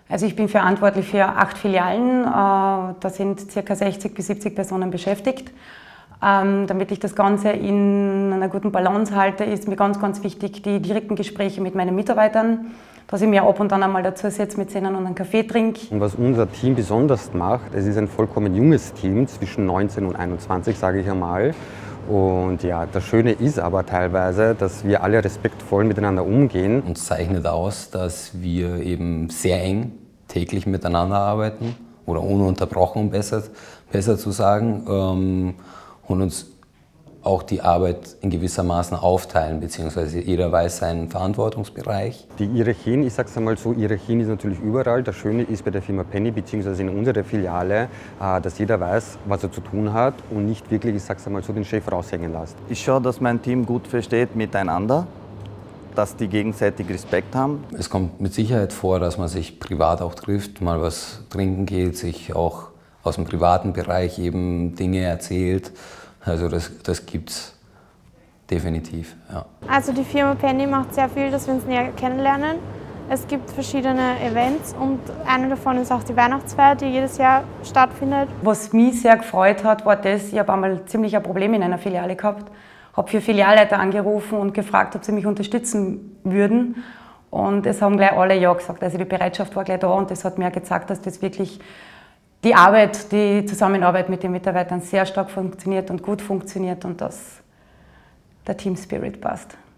Also ich bin verantwortlich für 8 Filialen, da sind ca. 60 bis 70 Personen beschäftigt. Damit ich das Ganze in einer guten Balance halte, ist mir ganz, ganz wichtig die direkten Gespräche mit meinen Mitarbeitern, dass ich mir ab und an einmal dazu setze mit denen und einen Kaffee trinke. Und was unser Team besonders macht, es ist ein vollkommen junges Team, zwischen 19 und 21, sage ich einmal. Und ja, das Schöne ist aber teilweise, dass wir alle respektvoll miteinander umgehen. Uns zeichnet aus, dass wir eben sehr eng täglich miteinander arbeiten oder ununterbrochen, um besser zu sagen, und uns auch die Arbeit in gewisser Maßen aufteilen, beziehungsweise jeder weiß seinen Verantwortungsbereich. Die Hierarchien, ich sage es einmal so, Hierarchien ist natürlich überall. Das Schöne ist bei der Firma Penny, beziehungsweise in unserer Filiale, dass jeder weiß, was er zu tun hat und nicht wirklich, ich sage es einmal so, den Chef raushängen lässt. Ich schaue, dass mein Team gut versteht miteinander, dass die gegenseitig Respekt haben. Es kommt mit Sicherheit vor, dass man sich privat auch trifft, mal was trinken geht, sich auch aus dem privaten Bereich eben Dinge erzählt. Also das gibt's definitiv, ja. Also die Firma Penny macht sehr viel, dass wir uns näher kennenlernen. Es gibt verschiedene Events und einer davon ist auch die Weihnachtsfeier, die jedes Jahr stattfindet. Was mich sehr gefreut hat, war das, ich habe einmal ziemlich ein Problem in einer Filiale gehabt, habe 4 Filialleiter angerufen und gefragt, ob sie mich unterstützen würden. Und es haben gleich alle ja gesagt, also die Bereitschaft war gleich da und das hat mir gezeigt, dass das wirklich die Arbeit, die Zusammenarbeit mit den Mitarbeitern sehr stark funktioniert und gut funktioniert und dass der Team Spirit passt.